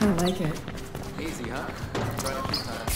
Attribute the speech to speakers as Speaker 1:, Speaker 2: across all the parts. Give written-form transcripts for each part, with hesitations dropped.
Speaker 1: I like it.
Speaker 2: Easy, huh? Try it a few times.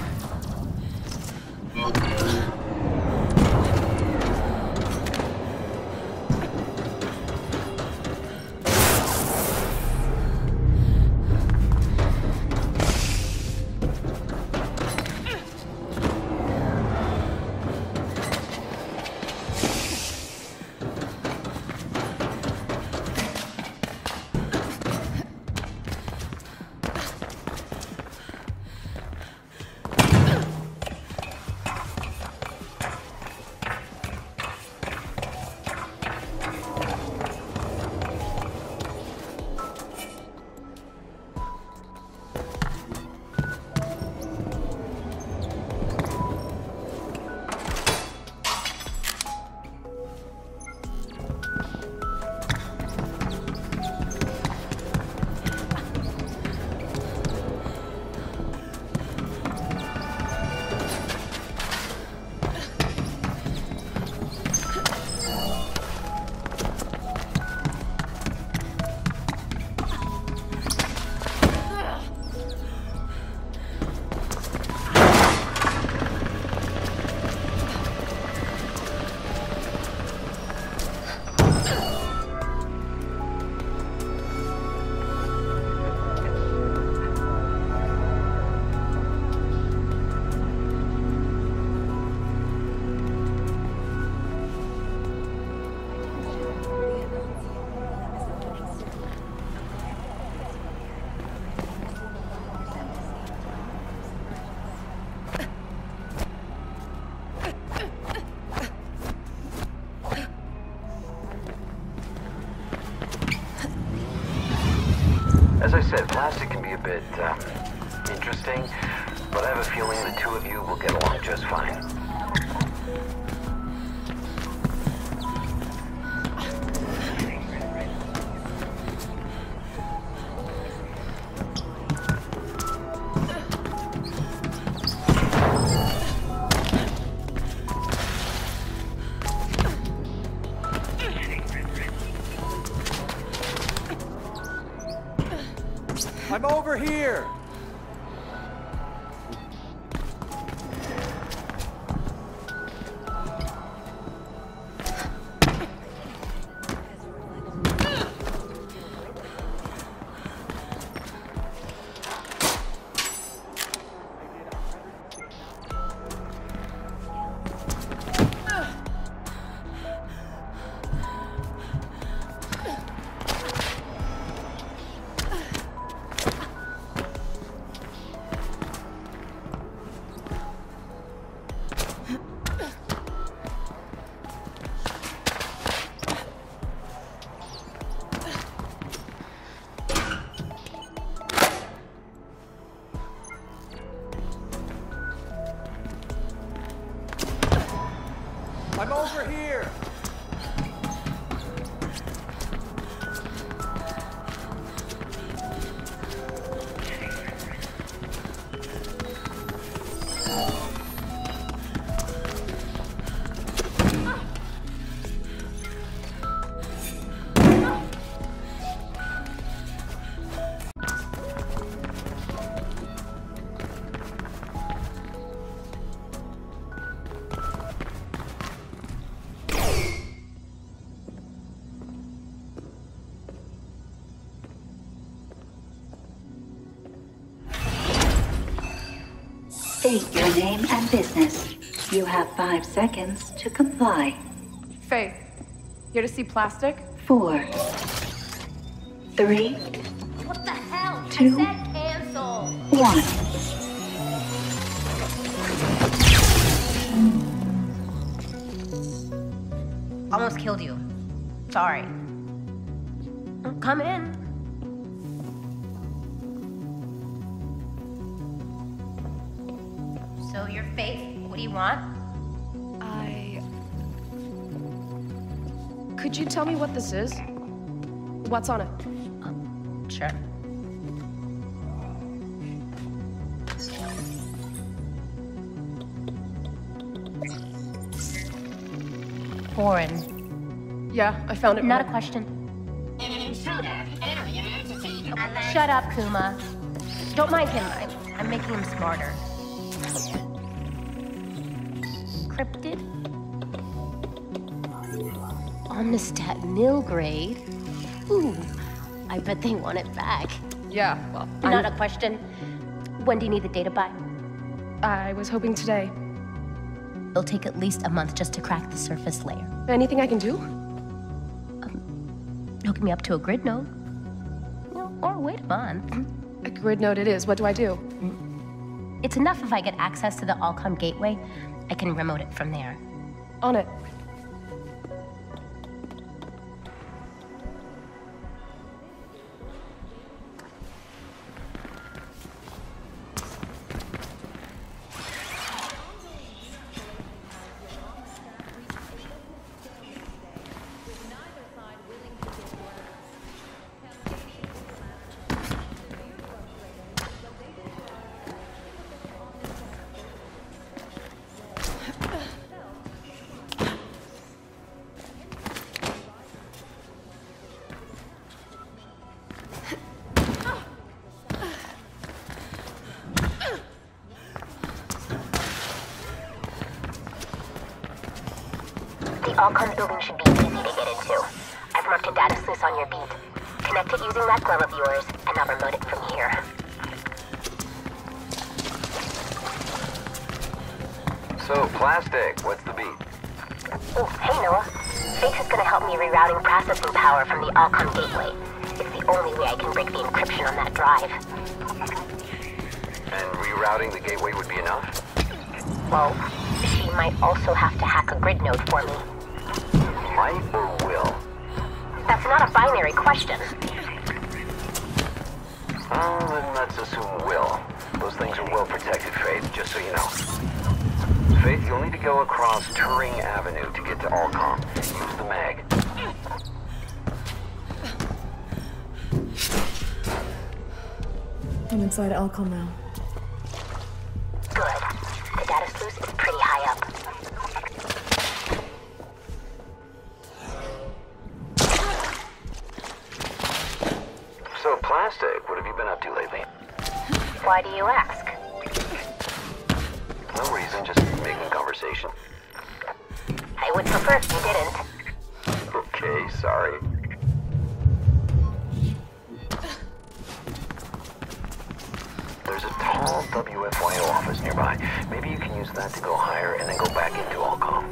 Speaker 3: As I said, plastic can be a bit, interesting, but I have a feeling the two of you will get along just fine.
Speaker 2: I'm over here! I'm over here!
Speaker 4: State your name and business. You have 5 seconds to comply.
Speaker 5: Faith, here to see plastic?
Speaker 4: 4, 3,
Speaker 6: What the hell?
Speaker 4: 2,
Speaker 6: I said cancel.
Speaker 4: 1.
Speaker 6: Almost killed you. Sorry. Come in. So you're Faith. What do you want?
Speaker 5: Could you tell me what this is? What's on it?
Speaker 6: Sure. Foreign.
Speaker 5: Yeah, I found it.
Speaker 6: Not a question. Shut up, Kuma. Don't mind him. I'm making him smarter. Cryptid? Omnistat mill grade? Ooh, I bet they want it back.
Speaker 5: Yeah, well,
Speaker 6: Not a question. When do you need the data by?
Speaker 5: I was hoping today.
Speaker 6: It'll take at least a month just to crack the surface layer.
Speaker 5: Anything I can do?
Speaker 6: Hooking me up to a grid node. Or wait a month.
Speaker 5: A grid node it is. What do I do?
Speaker 6: It's enough if I get access to the Allcom gateway. I can remote it from there.
Speaker 5: On it.
Speaker 6: The Allcom building should be easy to get into. I've marked a data sluice on your beat. Connect it using that glove of yours, and I'll remote it from here.
Speaker 3: So, Plastic, what's the beat?
Speaker 6: Oh, hey Noah. Faith is gonna help me rerouting processing power from the Allcom gateway. It's the only way I can break the encryption on that drive.
Speaker 3: And rerouting the gateway would be enough?
Speaker 6: Well, she might also have to hack a grid node for me.
Speaker 3: Might or will?
Speaker 6: That's not a binary question.
Speaker 3: Oh, then let's assume will. Those things are well protected, Faith, just so you know. Faith, you'll need to go across Turing Avenue to get to Allcom. Use the mag.
Speaker 1: I'm inside Alcom now.
Speaker 6: Good. The data sluice is pretty high up.
Speaker 3: So, Plastic, what have you been up to lately?
Speaker 6: Why do you ask?
Speaker 3: No reason, just making conversation.
Speaker 6: I would prefer if you didn't.
Speaker 3: Okay, sorry. There's a tall WFYO office nearby. Maybe you can use that to go higher and then go back into Allcom.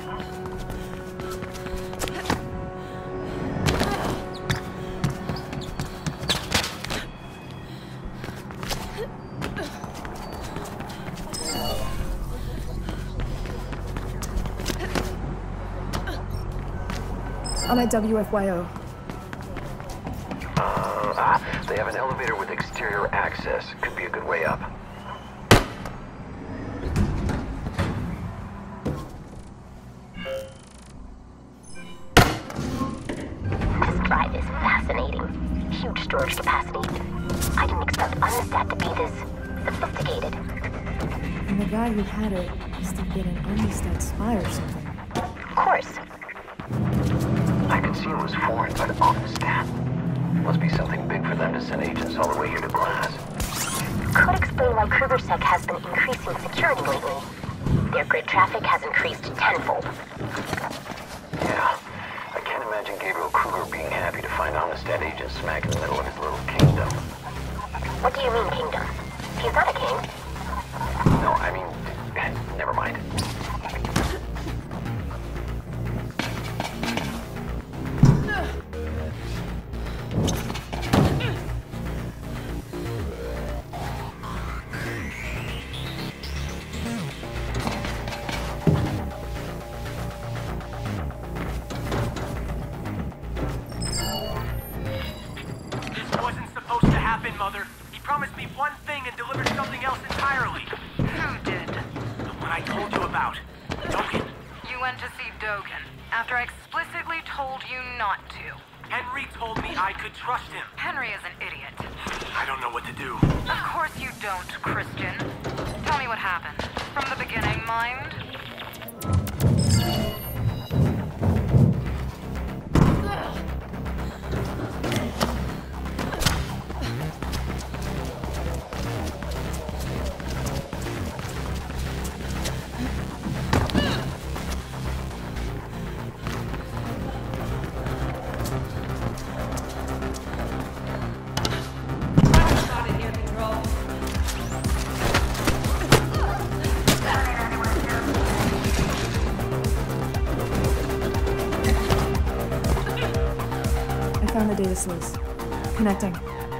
Speaker 1: I'm at WFYO.
Speaker 3: They have an elevator with exterior access. Could be a good way up.
Speaker 6: This drive is fascinating. Huge storage capacity. I didn't expect Omnistat to be this sophisticated.
Speaker 1: And the guy who had it must have been an Omnistat spy or something.
Speaker 6: Of course.
Speaker 3: I could see it was foreign, but Omnistat. Must be something big for them to send agents all the way here to Glass.
Speaker 6: Could explain why KrugerSec has been increasing security lately. Their grid traffic has increased tenfold.
Speaker 3: Yeah, I can't imagine Gabriel Kruger being happy to find Omnistat agents smack in the middle of his little kingdom.
Speaker 6: What do you mean, kingdom? He's not a king.
Speaker 3: No, I mean, never mind.
Speaker 7: Mother. He promised me one thing and delivered something else entirely.
Speaker 8: Who did?
Speaker 7: The one I told you about. Dogen.
Speaker 8: You went to see Dogen, after I explicitly told you not to.
Speaker 7: Henry told me I could trust him.
Speaker 8: Henry is an idiot.
Speaker 7: I don't know what to do.
Speaker 8: Of course you don't, Christian. Tell me what happened. From the beginning, mind?
Speaker 1: Found the data sluice. Connecting.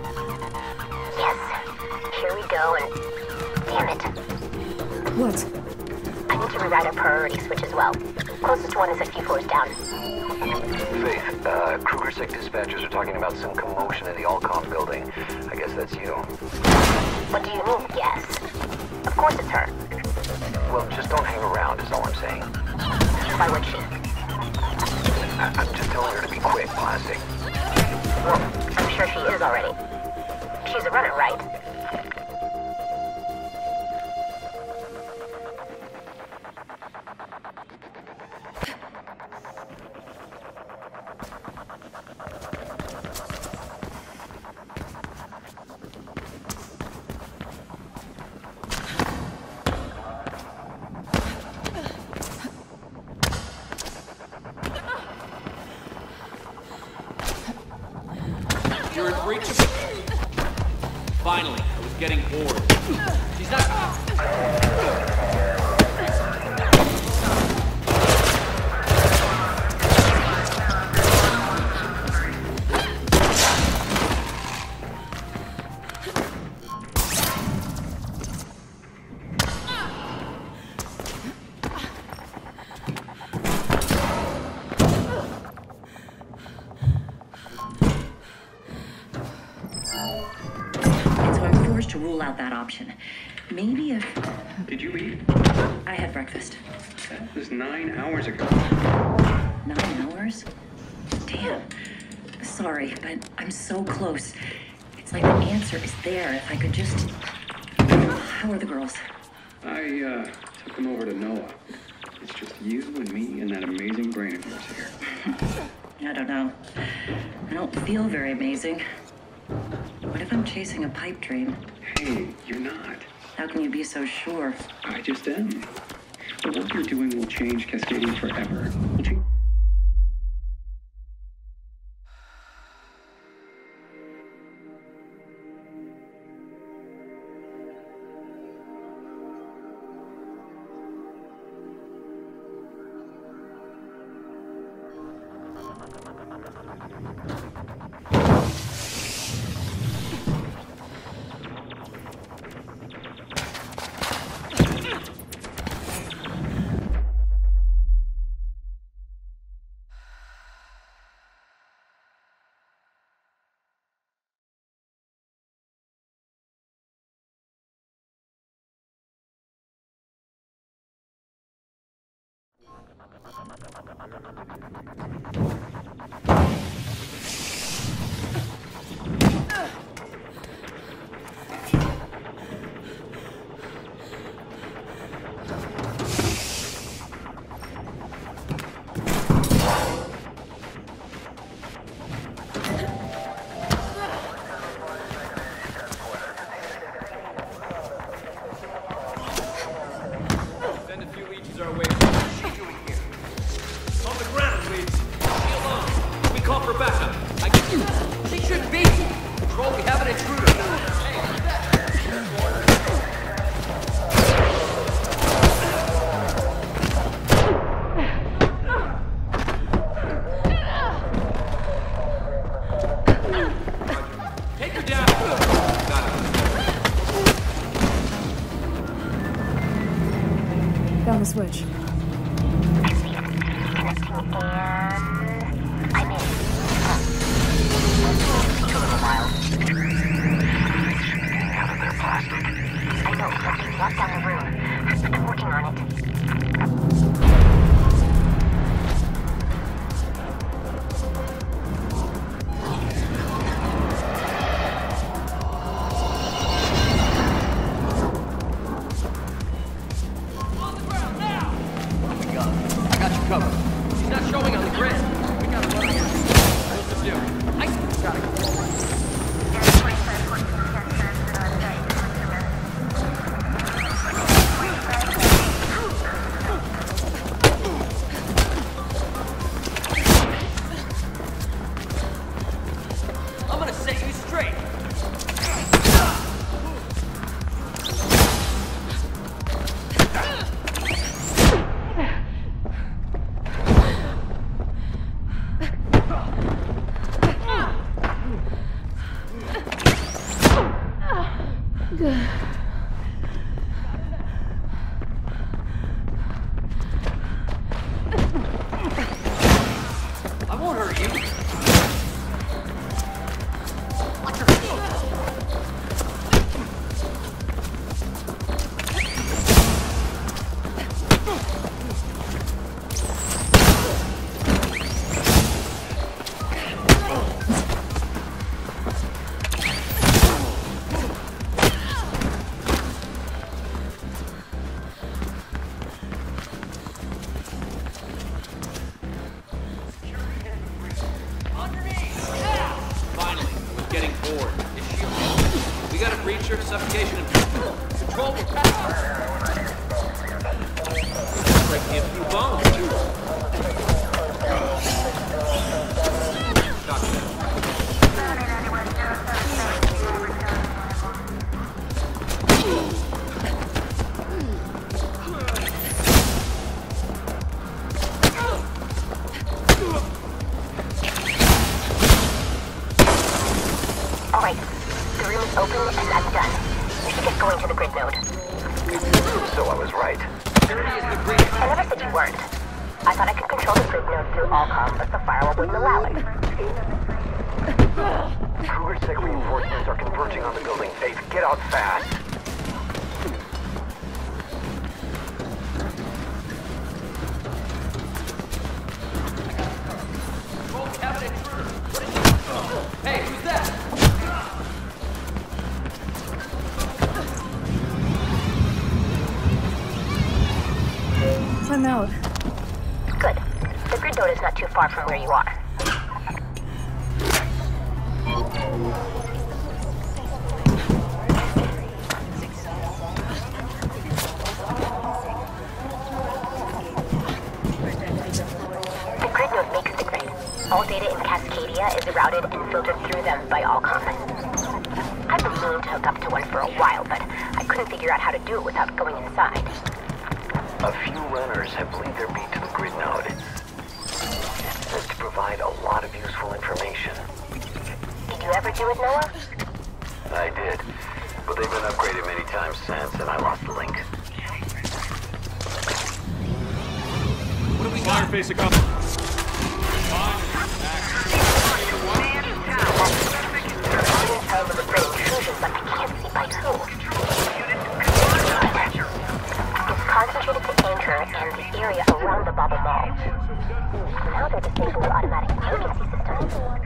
Speaker 6: Yes. Here we go, and... damn it.
Speaker 1: What?
Speaker 6: I need to rewrite our priority switch as well. Closest one is a few floors down.
Speaker 3: Faith, Kruger Sec dispatchers are talking about some commotion in the Allcom building. I guess that's you.
Speaker 6: What do you mean, yes? Of course it's her.
Speaker 3: Well, just don't hang around is all I'm saying.
Speaker 6: Why would she?
Speaker 3: I'm just telling her to be quick, Plastic.
Speaker 6: Well, I'm sure she is already. She's a runner, right?
Speaker 9: You're in breach of... Finally, I was getting bored. She's not...
Speaker 4: To rule out that option. Maybe if...
Speaker 10: Did you eat?
Speaker 4: I had breakfast.
Speaker 10: That was 9 hours ago.
Speaker 4: 9 hours? Damn. Sorry, but I'm so close. It's like the answer is there if I could just... How are the girls?
Speaker 10: I took them over to Noah. It's just you and me and that amazing brain of yours here.
Speaker 4: I don't know. I don't feel very amazing. What if I'm chasing a pipe dream?
Speaker 10: Hey, you're not.
Speaker 4: How can you be so sure?
Speaker 10: I just am. The work you're doing will change Cascadia forever. Will change.
Speaker 1: Found the switch.
Speaker 6: I'm in. Take a little while.
Speaker 3: Out of their plastic.
Speaker 6: I know, something's locked down the room. I'm working on it.
Speaker 9: I won't hurt you. Watch your feet. Finally, I was getting bored. Is she okay? We got a breacher, suffocation, and control. We're past. Breaking a few bones, too.
Speaker 6: Alright, the room is open and I'm done. We should get going to the grid node.
Speaker 3: So I was right.
Speaker 6: I never said you weren't. I thought I could control the grid node through Allcom, but the firewall wouldn't allow it.
Speaker 3: Cougar Sec reinforcements are converging on the building. Faith, get out fast.
Speaker 9: Hey, who's that?
Speaker 1: I'm out.
Speaker 6: Good. The grid node is not too far from where you are. The grid node makes the grid. All data in Cascadia is routed and filtered through them by Allcom. I've been meaning to hook up to one for a while, but I couldn't figure out how to do it without going inside.
Speaker 3: A few runners have linked their beat to the grid node. Says to provide a lot of useful information.
Speaker 6: Did you ever do it, Noah?
Speaker 3: I did, but they've been upgraded many times since, and I lost the link.
Speaker 9: What do we got?
Speaker 2: Fireface a couple.
Speaker 6: Of the intrusion, but I can't see by who. It's concentrated to Anchor and the area around the Bobble Mall. Now they're disabling the automatic emergency system.